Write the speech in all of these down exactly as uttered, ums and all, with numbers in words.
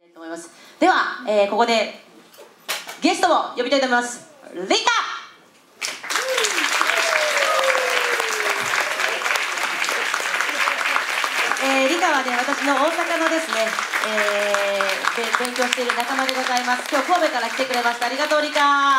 と思います。では、えー、ここでゲストを呼びたいと思います。リカ、えー、リカはね、私の大阪のですね、えー、で勉強している仲間でございます。今日神戸から来てくれました。ありがとうリカ。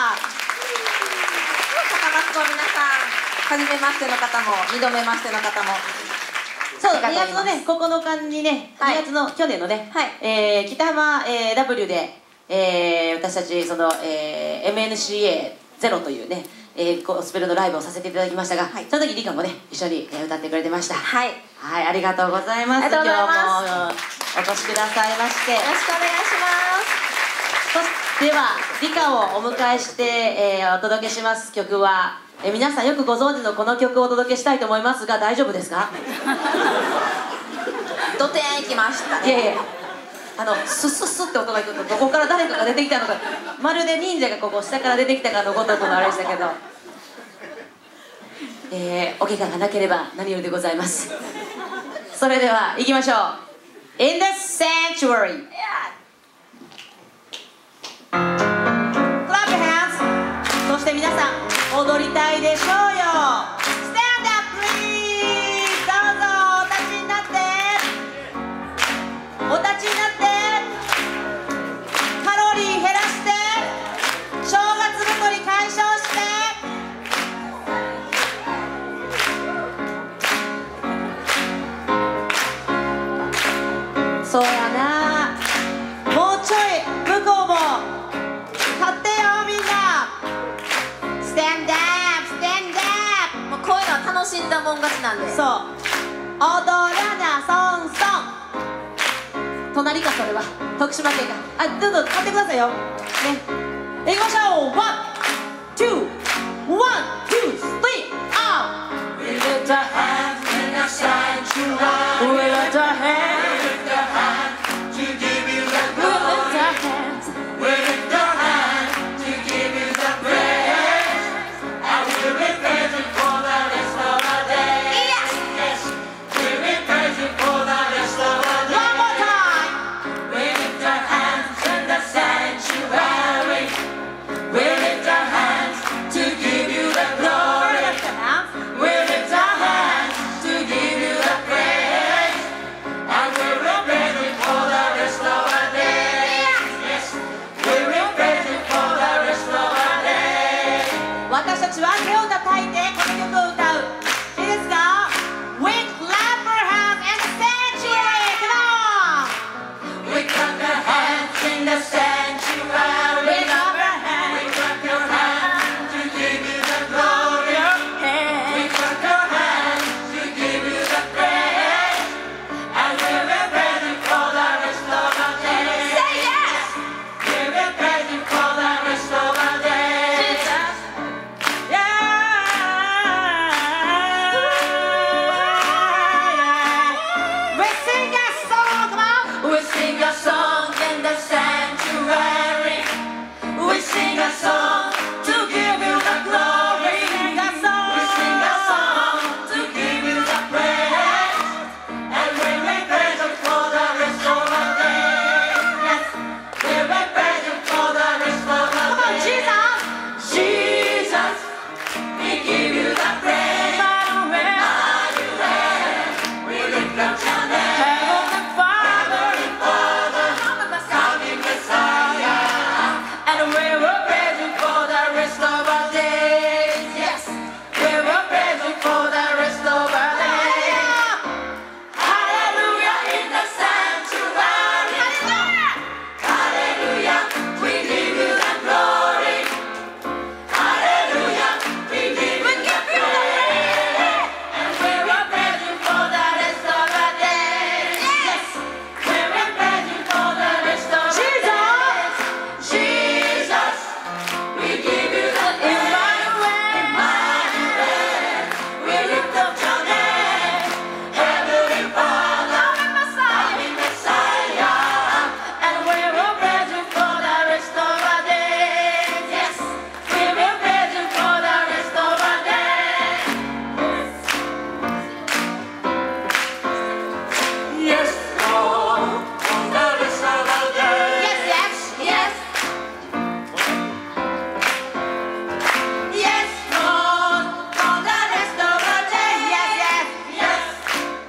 高松の皆さん、初めましての方もにどめましての方も、 そう、にがつのね、ここのかにね、 はい、 にがつの去年のね、 はい、 えー、北浜、えー、W で、えー、私たちその、えー、エムエヌシーエー ゼロというね、えー、ゴスペルのライブをさせていただきましたが、はい、その時リカもね一緒に、えー、歌ってくれてました。はい、はい、ありがとうございます。今日もお越しくださいまして、よろしくお願いします。ではリカをお迎えして、えー、お届けします曲は、えー、皆さんよくご存知のこの曲をお届けしたいと思いますが、大丈夫ですか？ ドテンいきましたね。 いやいや、あのスッスッスッって音がいくと、どこから誰かが出てきたのか、まるで忍者がここ下から出てきたかのごとくのあれでしたけど、えー、お怪我がなければ何よりでございます。それでは行きましょう。 In the Sanctuary、 Clap your hands。 そして皆さん踊りたいでしょうよ。 Stand up please。 どうぞお立ちになって、お立ちになって、カロリー減らして、正月太り解消して、そうやな、もうちょい向こうも立ってよみんな。 Stand up Stand up。 もうこういうのは楽しんだもん勝ちなんで。 そう、踊らなソンソン。隣か、それは徳島県か。あ、どうぞ買ってくださいよね。行きましょう。ワン、ツー、ワン、ツー、スリー、アウト。 We lift our hands in the sanctuary. We lift our hands to give you the glory. We lift our hands. We lift our hands to give you the praise. And we'll be praising for the rest of the day. Yes, yes. We'll be praising for the rest of the day. One more time. We lift our hands in the sanctuary. We lift our hands to give you the glory.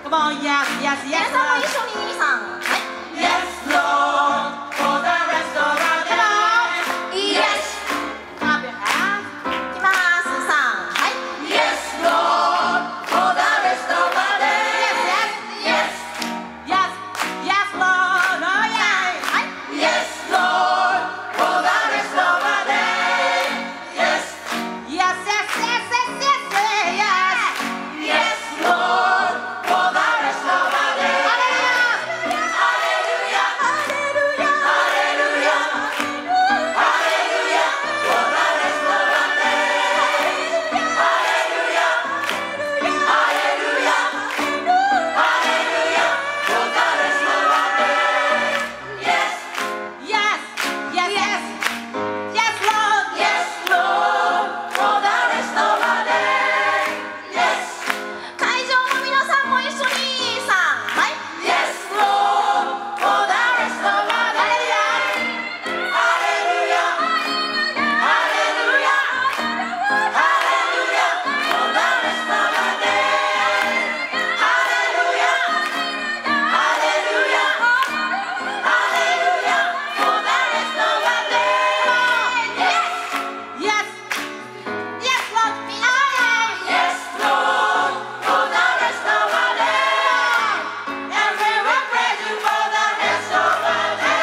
Come on, yes, yes, 皆 yes, さんも Lord. 一緒ににさん、はい Yes, Lord, for the rest of our day. Yes Clap your hands. いきますさん、はい Yes, Lord, for the rest of our day. Yes, yes, yes, yes, Lord. Oh yeah. はい Yes, Lord, for the rest of our day. Yes, yes, yes, yes, yes, yes, yes. Yes, Lord, for the rest of our day. Hallelujah, hallelujah, hallelujah, hallelujah, hallelujah, for the rest of our day. Hallelujah, hallelujah, hallelujah, for the rest of our day. Yes, yes, yes, yes, yes, Lord, yes, Lord, for the rest of our day. Yes, 会場の皆さんも一緒にさん、はい yes, Lord, for the rest of our day. Hallelujah, hallelujah, hallelujah, for the rest of our day. Hallelujah, hallelujah, hallelujah, for the rest of our day. Yes, yes, yes, Lord, yes, Lord, for the rest of our day. And we will praise you for the rest of our day.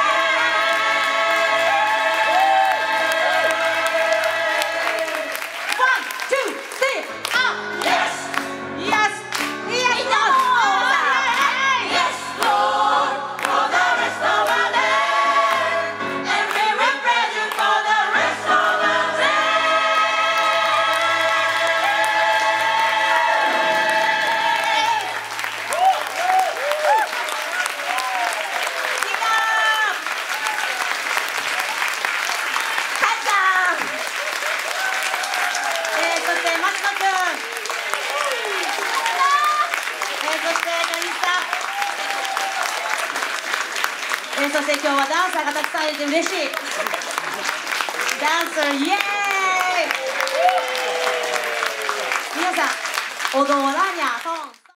One, two, three, up. Yes, yes, yes, Lord. Yes, Lord, for the rest of our day. And we will praise you for the rest of our day. かいちゃんえー、そして松野くん、えー、そしてかりさん、えー、そして今日はダンサーがたくさんいて嬉しい。ダンサーイエーイ。皆さん踊らにゃソン